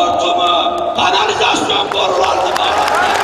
hortumu, kanalizasyon borularını bağlattı.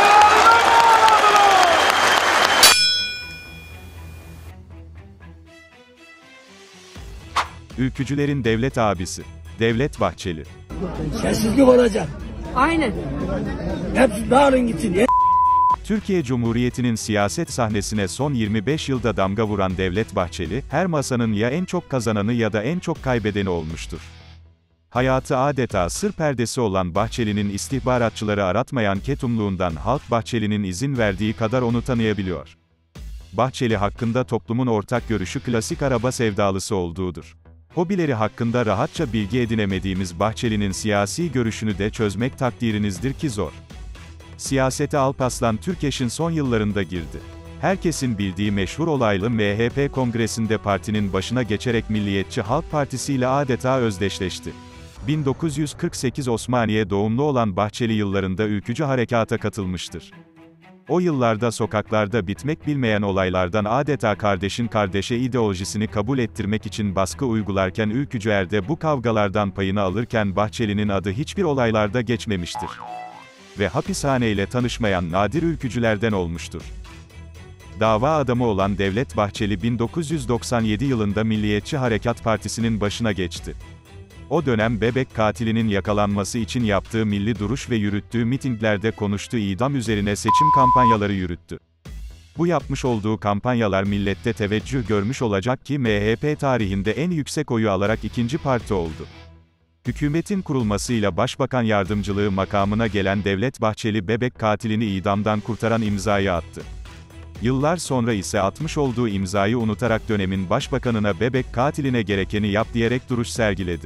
Ülkücülerin devlet abisi, Devlet Bahçeli. Sessizlik olacak. Aynen. Hepsi dağılın gitsin. Türkiye Cumhuriyeti'nin siyaset sahnesine son 25 yılda damga vuran Devlet Bahçeli, her masanın ya en çok kazananı ya da en çok kaybedeni olmuştur. Hayatı adeta sır perdesi olan Bahçeli'nin istihbaratçıları aratmayan ketumluğundan halk Bahçeli'nin izin verdiği kadar onu tanıyabiliyor. Bahçeli hakkında toplumun ortak görüşü klasik araba sevdalısı olduğudur. Hobileri hakkında rahatça bilgi edinemediğimiz Bahçeli'nin siyasi görüşünü de çözmek takdirinizdir ki zor. Siyasete Alparslan Türkeş'in son yıllarında girdi. Herkesin bildiği meşhur olaylı MHP kongresinde partinin başına geçerek Milliyetçi Halk Partisi ile adeta özdeşleşti. 1948 Osmaniye doğumlu olan Bahçeli yıllarında ülkücü harekata katılmıştır. O yıllarda sokaklarda bitmek bilmeyen olaylardan adeta kardeşin kardeşe ideolojisini kabul ettirmek için baskı uygularken ülkücüler de bu kavgalardan payını alırken Bahçeli'nin adı hiçbir olaylarda geçmemiştir. Ve hapishaneyle tanışmayan nadir ülkücülerden olmuştur. Dava adamı olan Devlet Bahçeli 1997 yılında Milliyetçi Hareket Partisi'nin başına geçti. O dönem bebek katilinin yakalanması için yaptığı milli duruş ve yürüttüğü mitinglerde konuştuğu idam üzerine seçim kampanyaları yürüttü. Bu yapmış olduğu kampanyalar millette teveccüh görmüş olacak ki MHP tarihinde en yüksek oyu alarak ikinci parti oldu. Hükümetin kurulmasıyla başbakan yardımcılığı makamına gelen Devlet Bahçeli bebek katilini idamdan kurtaran imzayı attı. Yıllar sonra ise atmış olduğu imzayı unutarak dönemin başbakanına bebek katiline gerekeni yap diyerek duruş sergiledi.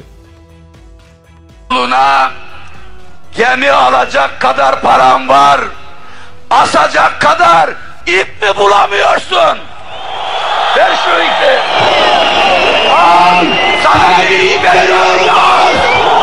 Buna gemi alacak kadar param var, asacak kadar ip mi bulamıyorsun? Ver şu ipi. Al, sana bir ip veriyorum.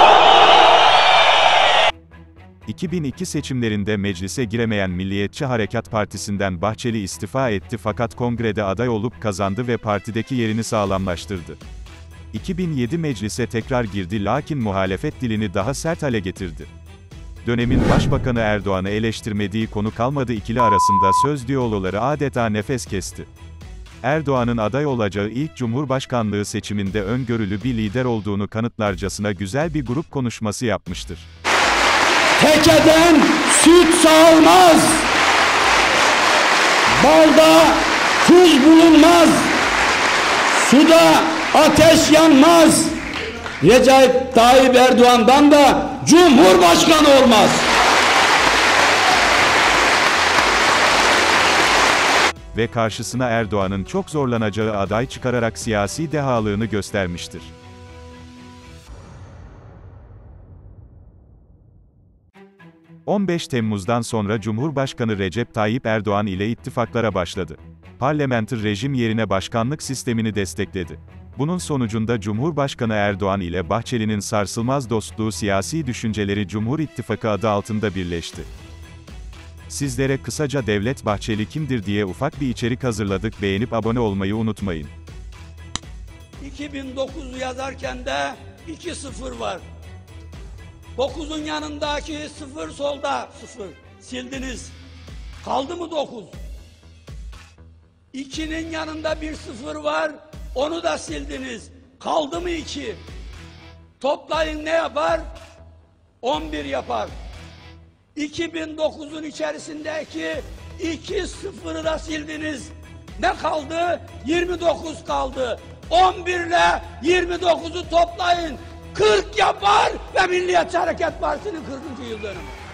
2002 seçimlerinde meclise giremeyen Milliyetçi Hareket Partisi'nden Bahçeli istifa etti fakat kongrede aday olup kazandı ve partideki yerini sağlamlaştırdı. 2007 meclise tekrar girdi lakin muhalefet dilini daha sert hale getirdi. Dönemin Başbakanı Erdoğan'ı eleştirmediği konu kalmadı, ikili arasında söz diyalogları adeta nefes kesti. Erdoğan'ın aday olacağı ilk Cumhurbaşkanlığı seçiminde öngörülü bir lider olduğunu kanıtlarcasına güzel bir grup konuşması yapmıştır. Tekeden süt sağılmaz. Balda tuz bulunmaz. Suda ateş yanmaz. Recep Tayyip Erdoğan'dan da Cumhurbaşkanı olmaz. Ve karşısına Erdoğan'ın çok zorlanacağı aday çıkararak siyasi dehalığını göstermiştir. ...15 Temmuz'dan sonra Cumhurbaşkanı Recep Tayyip Erdoğan ile ittifaklara başladı. Parlamenter rejim yerine başkanlık sistemini destekledi. Bunun sonucunda Cumhurbaşkanı Erdoğan ile Bahçeli'nin sarsılmaz dostluğu siyasi düşünceleri Cumhur İttifakı adı altında birleşti. Sizlere kısaca Devlet Bahçeli kimdir diye ufak bir içerik hazırladık, beğenip abone olmayı unutmayın. 2009 yazarken de 2-0 var. 9'un yanındaki 0 solda 0. Sildiniz. Kaldı mı 9? 2'nin yanında bir 0 var. Onu da sildiniz. Kaldı mı 2? Toplayın ne yapar? 11 yapar. 2009'un içerisindeki 2-0'ı da sildiniz. Ne kaldı? 29 kaldı. 11 ile 29'u toplayın. 40 yapar ve Milliyetçi Hareket Partisi'nin 40. yıl dönümü.